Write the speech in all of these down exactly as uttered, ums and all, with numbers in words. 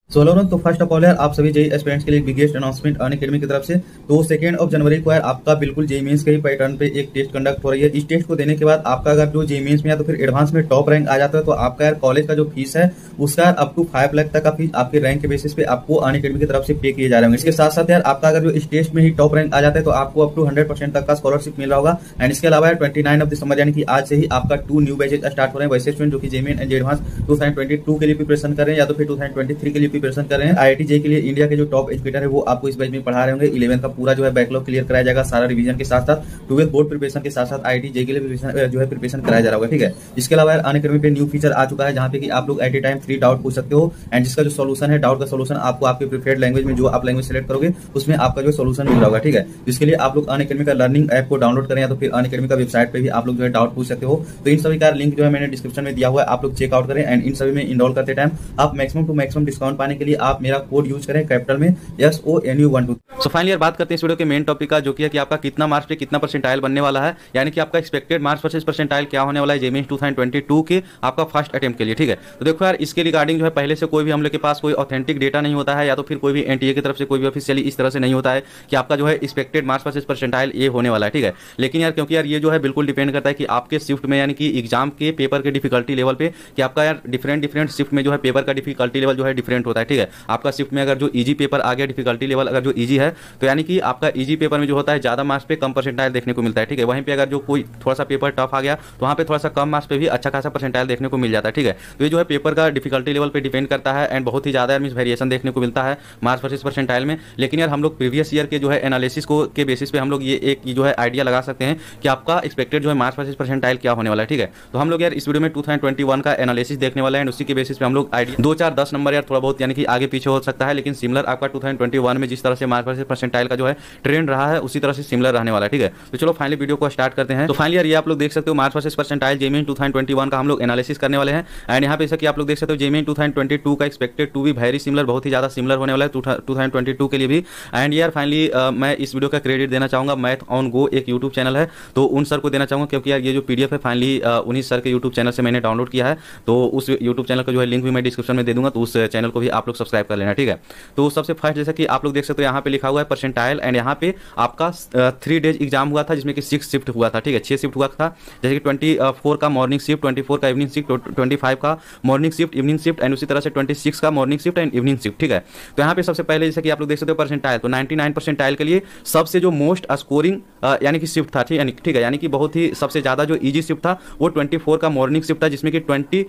सोलह रन। तो first of all यार आप सभी जेई एस्पिरेंट्स के लिए बिगेस्ट अनाउंसमेंट अनअकैडमी की तरफ से। तो सेकंड ऑफ जनवरी को यार आपका बिल्कुल जेई मेंस के ही पैटर्न पे एक टेस्ट कंडक्ट हो रही है। इस टेस्ट को देने के बाद आपका अगर जो जेई मेंस में या तो फिर एडवांस में टॉप रैंक आ जाता है तो आपका यार कॉलेज का जो फीस है उसका अप टू फाइव लाख तक का फीस आपके रैंक के बेसिस पे आपको अनअकैडमी की तरफ से पे किए जा रहे हैं। इसके साथ साथ यार आपका अगर जो इस टेस्ट में ही टॉप रैंक आ जाता है तो आपको अप टू हंड्रेड परसेंट तक का स्कॉलरशिप मिल रहा होगा। एंड इसके अलावा ट्वेंटी नाइन ऑफ दिसंबर यानी कि आज से ही आपका टू न्यू बैचेज स्टार्ट हो रहे हैं। वैसे स्टूडेंट जो कि JEE Main and advance two thousand twenty two के लिए प्रिपरेशन कर रहे हैं या तो फिर टू थाउजेंड ट्वेंटी थ्री के लिए प्रिपरेशन कर रहे हैं, आईआईटी जेई के लिए इंडिया के जो टॉप एजुकेटर है वो आपको इस बैच में पढ़ा रहे होंगे। इलेवन का पूरा जो है बैकलॉग क्लियर कराया जाएगा सारा रिवीजन के साथ साथ, ट्वेल्थ बोर्ड प्रिपरेशन के साथ साथ आईआईटी जेई के लिए जो है प्रिपरेशन कराया जा रहा होगा। ठीक है, इसके अलावा अनअकैडमी पे न्यू फीचर आ चुका है जहां पे कि आप लोग at a time three doubt पूछ सकते हो। एंड जिसका जो सोल्यूशन है डाउट का सोल्यूशन आपको आपके प्रिफर्ड लैंग्वेज में जो आप लैंग्वेज सेलेक्ट करोगे उसमें आपका जो सोल्यूशन मिल रहा होगा। ठीक है, जिसके लिए आप लोग अनअकैडमी का लर्निंग ऐप को डाउनलोड करें या तो फिर अनअकैडमी का वेबसाइट पे भी आप लोग जो है डाउट पूछ सकते हो। तो इन सभी का लिंक जो है मैंने डिस्क्रिप्शन में दिया हुआ है, आप लोग चेकआउट करें। एंड इन सभी में इनरोल करते टाइम आप मैक्सिमम टू मैक्सिमम डिस्काउंट पाने के लिए आप मेरा कोड यूज करें कैपिटल में S O N U one two. So finally यार बात करते हैं इस वीडियो के मेन टॉपिक का, जो कि है कि आपका कितना मार्क्स पे कितना परसेंटाइल बनने वाला है, यानी कि आपका एक्सपेक्टेड मार्क्स वर्सेस परसेंटाइल क्या होने वाला है JEE Mains two thousand twenty two के आपका फर्स्ट अटेम्प्ट के लिए। ठीक है, तो देखो यार इसके रिगार्डिंग जो है पहले से कोई भी हम लोग के पास कोई ऑथेंटिक डेटा नहीं होता है या तो फिर कोई भी एनटीए की तरफ से कोई भी ऑफिशियली इस तरह से नहीं होता है कि आपका जो है एक्सपेक्टेड मार्क्स वर्सेस परसेंटाइल ये होने वाला है। ठीक है, लेकिन यार क्योंकि यार ये जो है बिल्कुल डिपेंड करता है कि आपके शिफ्ट में यानी कि एग्जाम के पेपर के डिफिकल्टी लेवल पे कि आपका यार डिफरेंट डिफरेंट शिफ्ट में जो है पेपर का डिफिकल्टी लेवल जो है डिफरेंट होता है। ठीक है, आपका शिफ्ट में अगर जो ईजी पेपर आ गया डिफिकल्टी लेवल अगर जो ईजी है तो यानी कि आपका ईजी पेपर में जो होता है ज्यादा मार्क्स पे कम परसेंटाइल देखने को मिलता है। ठीक है, वहीं पे अगर जो कोई थोड़ा सा पेपर टफ आ गया तो वहाँ पे थोड़ा सा कम मार्क्स पे भी अच्छा खासा परसेंटाइल देखने को मिल जाता है। ठीक है, तो ये जो है पेपर का डिफिकल्टी लेवल पे डिपेंड करता है एंड बहुत ही ज्यादा मिस वेरिएशन देखने को मिलता है मार्क्स वर्सेस परसेंटाइल में। लेकिन यार हम लोग प्रीवियस ईयर के जो है एनालिसिस को के बेसिस पे हम लोग ये एक जो है आइडिया लगा सकते हैं कि आपका एक्सपेक्टेड जो है मार्क्स वर्सेस परसेंटाइल क्या होने वाला है। ठीक है, तो हम लोग यार इस वीडियो में टू थाउजेंड ट्वेंटी वन का एनालिसिस देखने वाला है एंड उसी के बेसिस पे हम लोग आइडिया दो चार दस नंबर यार थोड़ा बहुत यानी कि आगे पीछे हो सकता है, लेकिन सिमिलर आपका टू थाउजेंड ट्वेंटी वन में जिस तरह से मार्क्स वर्सेस परसेंटाइल का जो है ट्रेंड रहा है उसी तरह से सिमिलर रहने वाला है। ठीक है, तो चलो फाइनली वीडियो को स्टार्ट करते हैं। तो फाइनली यार ये आप लोग देख सकते हो marks versus percentile JEE Mains two thousand twenty one का हम लोग एनालिसिस करने वाले हैं। एंड यहाँ पे जैसा कि आप लोग देख सकते हो JEE Mains two thousand twenty two का एक्सपेक्टेड टू भी वेरी सिमिलर बहुत ही ज्यादा सिमिलर होने वाला है टू थाउजेंड ट्वेंटी टू के लिए भी। एंड यार फाइनली मैं इस वीडियो का क्रेडिट देना चाहूंगा मैथ ऑन गो एक यूट्यूब चैनल है तो उन सर को देना चाहूंगा, क्योंकि यार ये जो पीडीएफ है फाइनली उन्हीं सर के यूट्यूब चैनल से मैंने डाउनलोड किया है। तो उस यूट्यूब चैनल का जो है लिंक भी मैं डिस्क्रिप्शन में दे दूंगा, तो उस चैनल को भी आप लोग सब्सक्राइब कर लेना। ठीक है, तो सबसे फर्स्ट जैसा कि आप लोग देख सकते हो यहाँ पे लिखा हुआ है परसेंटाइल एंड यहाँ पे आपका थ्री डेज एग्जाम हुआ था जिसमें कि सिक्स शिफ्ट हुआ था। ठीक है, छह शिफ्ट हुआ था, जैसे कि ट्वेंटी फोर का मॉर्निंग शिफ्ट, ट्वेंटी फोर का इवनिंग शिफ्ट, ट्वेंटी फाइव का morning shift evening shift and उसी तरह से ट्वेंटी सिक्स का morning shift and evening shift. ठीक है, तो यहाँ पे सबसे पहले जैसे कि आप लोग देख सकते हो परसेंटाइल, तो नाइंटी नाइन परसेंटाइल के लिए सबसे जो मोस्ट स्कोरिंग यानी कि शिफ्ट था। ठीक है, ठीक है, यानी कि बहुत ही सबसे ज्यादा जो इजी शिफ्ट था वो ट्वेंटी फोर का मॉर्निंग शिफ्ट था जिसमें कि twenty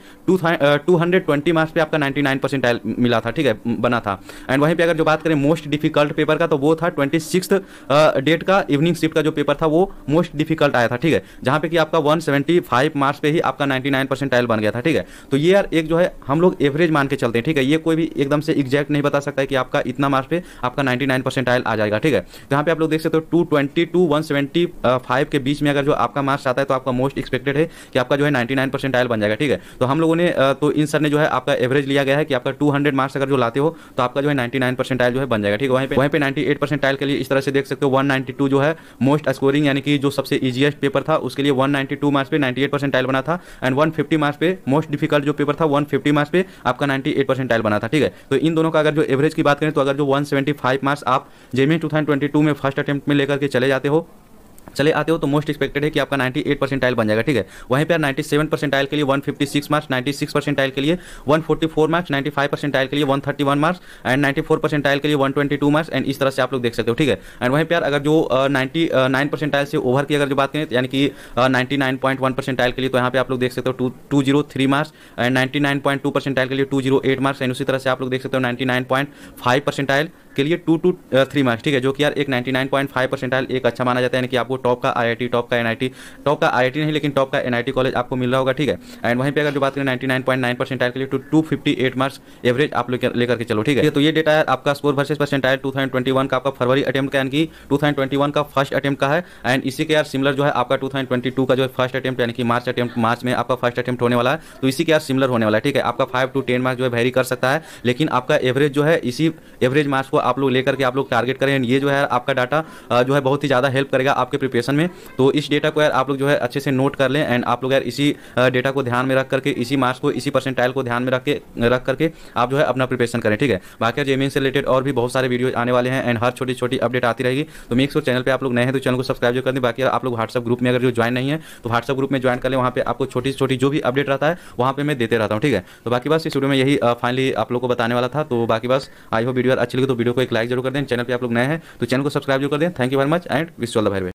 two hundred twenty marks पे आपका नाइंटी नाइन परसेंटाइल मिला था। ठीक है, बना था। एंड वहीं पे अगर जो बात करें मोस्ट डिफिकल्ट पेपर का तो वो था ट्वेंटी सिक्स डेट का इवनिंग शिफ्ट का जो पेपर था वो मोस्ट डिफिकल्ट आया था। ठीक है, जहां पे कि आपका वन सेवेंटी फाइव मार्क्स पे ही आपका नाइंटी नाइन परसेंटाइल बन गया था। ठीक है, तो ये यार एक जो है हम लोग एवरेज मान के चलते हैं। ठीक है, ये कोई भी एकदम से एग्जैक्ट नहीं बता सकता है कि आपका इतना मार्क्स पे आपका नाइंटी नाइन परसेंटाइल आ जाएगा। ठीक है, तो यहाँ पे आप लोग देख सकते हो two twenty two one seventy five के बीच में अगर जो आपका मार्क्स आता है तो आपका मोस्ट एक्सपेक्टेड है कि आपका जो है नाइंटी नाइन परसेंटाइल बन जाएगा। ठीक है, तो हम लोगों ने तो इन सर ने जो है आपका एवरेज लिया गया है कि आपका टू हंड्रेड मार्क्स अगर जो लाते हो तो आपका जो है नाइंटी नाइन परसेंटाइल जो है बन जाएगा। ठीक है, वहीं पे वहीं पे नाइंटी एट परसेंटाइल के लिए इस तरह से देख सकते हो वन नाइंटी टू जो है मोस्ट स्कोरिंग यानी कि जो सबसे इजीएस्ट पेपर था उसके लिए वन नाइंटी टू मार्क्स पे नाइंटी एट परसेंटाइल बना था एंड वन फिफ्टी मार्क्स पे मोस्ट डिफिकल्ट जो पेपर था वन फिफ्टी मार्क्स पे आपका नाइंटी एट परसेंटाइल बना था। ठीक है, तो इन दोनों का अगर जो एवरेज की बात करें तो अगर जो वन सेवेंटी फाइव मार्क्स आप JEE Mains two thousand twenty two में फर्स्ट अटेम्प्ट में लेकर के चले जाते हो चले आते हो तो मोस्ट एक्सपेक्टेड है कि आपका नाइंटी एट परसेंटाइल बन जाएगा। ठीक है, वहीं पे नाइंटी सेवन परसेंटाइल के लिए one fifty six marks, ninety six percentile के लिए one forty four marks, ninety five percentile के लिए one thirty one marks and ninety four percentile के लिए one twenty two marks and इस तरह से आप लोग देख सकते हो। ठीक है, एंड वहीं पे यार अगर जो नाइंटी नाइन परसेंटाइल से ओवर की अगर जो बात करें यानी कि ninety nine point one percentile के लिए तो यहाँ पे आप लोग देख सकते हो two zero three marks and ninety nine point two percentile के लिए two zero eight marks and उसी तरह से आप लोग देख सकते हो ninety nine point five percentile के लिए टू टू थ्री मार्क्स। ठीक है, जो कि यार एक ninety nine point five percentile एक अच्छा माना जाता है, यानी कि आपको टॉप का आईआईटी, टॉप का एनआईटी, टॉप का आईआईटी नहीं लेकिन टॉप का एनआईटी कॉलेज आपको मिल रहा होगा। ठीक है, एंड वहीं पे अगर जो बात करें ninety nine point nine percentile के लिए two two fifty eight marks average आप लोग लेकर के चलो। ठीक है, तो ये डेटा है आपका score versus percentile two thousand twenty one का आपका फरवरी अटेम्प्ट का यानी कि टू थाउजेंड ट्वेंटी वन का फर्स्ट अटेम्प्ट का है एंड इसी के यार सिमिलर जो है आपका टू थाउजेंड ट्वेंटी टू का जो है फर्स्ट अटेम्प्ट यानी कि मार्च अटेम्प्ट मार्च में आपका फर्स्ट अटेम्प्ट होने वाला है, तो इसी के यार सिमिलर होने वाला है। ठीक है, आपका फाइव टू टेन मार्क्स जो है वेरी कर सकता है लेकिन आपका एवरेज जो है इसी एवरेज मार्क्स को आप लोग लेकर के आप लोग टारगेट करें। एंड ये जो है आपका डाटा जो है बहुत ही ज़्यादा हेल्प करेगा आपके प्रिपरेशन में। तो इस डेटा को यार आप लोग जो है अच्छे से नोट कर लें एंड आप लोग यार इसी डेटा को ध्यान में रख करके, इसी मार्क्स को, इसी परसेंटाइल को ध्यान में रख के रख करके आप जो है अपना प्रिपरेशन करें, ठीक है। बाकी जेईई से रिलेटेड और भी बहुत सारे वीडियो आने वाले हैं एंड हर छोटी छोटी अपडेट आती रहेगी। तो मेक श्योर चैनल पे आप लोग नए हैं तो चैनल को सब्सक्राइब जो कर दें। बाकी आप लोग व्हाट्सएप ग्रुप में अगर जो ज्वाइन नहीं है तो व्हाट्सएप ग्रुप में ज्वाइन कर लें, वहाँ पे आपको छोटी छोटी जो भी अपडेट रहता है वहाँ पे मैं देते रहता हूँ, ठीक है। तो बाकी बस इस वीडियो में यही फाइनली आप लोग को बताने वाला था। तो बाकी बस आई होप वीडियो अच्छी लगी तो वीडियो को एक लाइक जरूर कर दें। चैनल पे आप लोग नए हैं तो चैनल को सब्सक्राइब जरूर कर दें। Thank you very much and wish you all the very best.